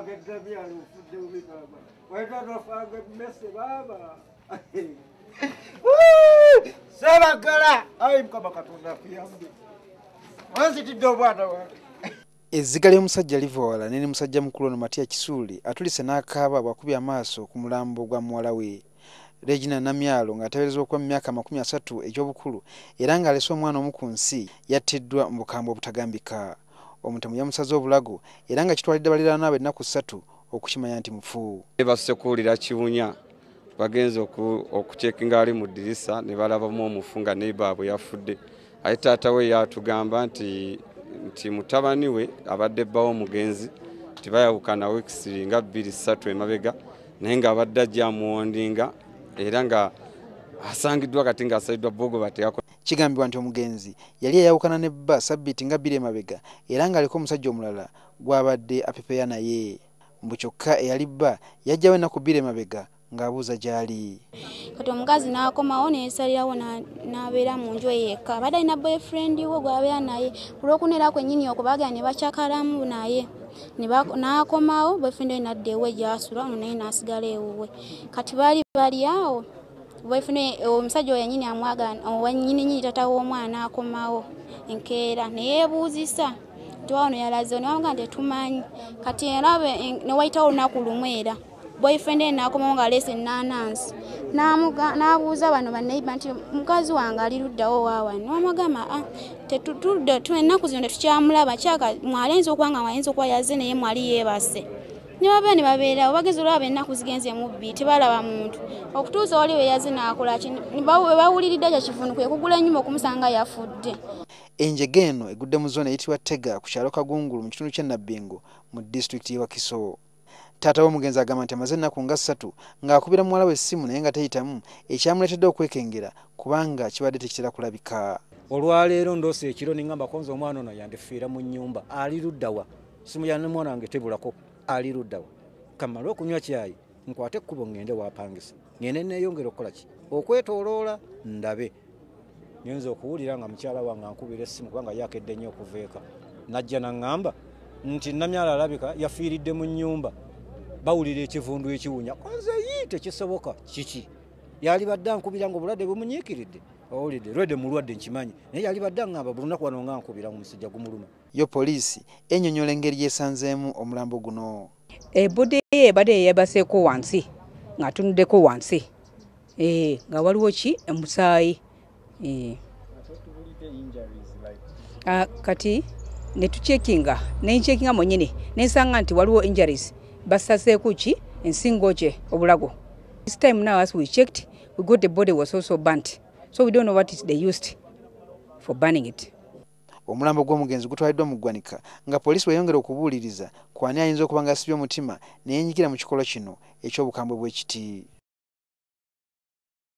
Sabagala ayi mukama katonda kuyambe wanzitidde obwana wange. Ezziga ly'omusajja livoola ne musajja mukulu ono Matiya Kisuuli atulise n'akaaba bwakubye amaaso ku mulambo gwa muwala we Regina Namyalo ng'ateeberezebwa okuba mu myaka 30 egy'obukulu era ng'alese omwana omu ku nsi yattiddwa mu bukambwe obutagambika. Omutemu yamusaze obulago era nga kitwalidde baliraanwa be ennaku 3 okukimanya nti mufu. Basse kuwulira kiwunya bagenze okucekinga ali mu ddirisa ne balabamu omufu nga neighbor yafudde. Aye taata we yatugamba nti mutabani we abadde bbawo omugenzi tibayawukana weeks nga 2-3 emabega naye nga abadde ajja amuwondinga era nga asangiddwa kati nga asaliddwa bogo bateako. Kigambibwa nti omugenzi yali yayawukana ne bba sabbiiti nga 2 emabega era ng'aliko omusajja omulala gw'abadde apepeya naye. Mbu kyokka eyali bba yajjawo ennaku 2 emabega ng'abuuza gy'ali. Kati omukazi n'akomawo neesalirawo n'abeera mu nju yekka. Abadde alina boyfriend we gw'abeera naye olw'okunera kwennyini okwo baagala ne bakyakalamu naye n'akomawo boyfriend we n'adda ewe gy'asula ono naye n'asigala ewuwe. Kati bali awo boyfriend omusajja oyo yennyini amwagala owanyini taata w'omwana akomawo enkeera ne yeebuuzisa nti wano yalaze ne bamugamba nti tetumanyi. Kati era ne wayitawo olunaku lumu era boyfriend n'akomawo ng'aleese ennaanansi n'abuuza bano banneiba nti mukazi wange ali luddawo waawa n'amugamba tetutudde ennaku zino tetukyamulaba kyaka mwalenze okuba nga mwalenze okuba yazze naye mwali yeebase ne babeerawo bagezi olwaba ennaku zigenze mu bbiri tebalaba muntu okutuusa oli we yazze n'akola ki bawuliridde kya kivunu kwe kugula ennyumba okumusanga yafudde. Enjege eno egudde mu zoona eyitibwa Tega ku kyalo Kagungulu mu kitundu ky'e Nabbingo mu disitulikiti Wakiso. Taata w'omugenzi agamba nti amaze ennaku nga 3 ng'akubira muwala we essimu naye nga teyitamu ekyamuleetedde okwekengera kubanga kibadde tekitera kulabika. Olwaleero ndose ekiro ningamba konza omwana ono yandifiira mu nnyumba ali luddawa simu ya mwana wange tebulako ali luddawa kamala okunywa cyayi nkwate ekkubo ngende wapangisa ngende neeyongera okukola ki okwetooloola ndabe ngenza okuwulira nga mukyala wange ankubira essimu kubanga yakedde nnyo okuveeka najja naŋŋamba nti Namyalo alabika yafiiridde mu nnyumba bawulira ekivundu ekiwunya konze yiite kisoboka kiki yali badde ankubira ng'obulwadde bumunyiikiridde owulidde lwedde mulwadde nkimanyi naye yali badde aŋŋamba buli lunaku wano nga ankubira mu musajja gumuluma. Yo poliisi ennyonnyola engeri gyesanzeemu omulambo guno. Ebudde ye ebadde yeebaseeko wansi ng'atunuddeko wansi nga waliwo ki emusaayi kati ne tucekinga nencekinga mwennyini nensanga nti waliwo injuries basaseeko ki ensingo kye obulago. This time now as we checked we got the body was also burnt so we don't know what is they used for burning it. Omulambo gw'omugenzi gutwaliddwa mu ggwanika nga poliisi weyongera okubuuliriza kwani ayinza okuba nga asibye omutima ne yeenyigira mu kikolo kino eky'obukambwe bw'ekiti.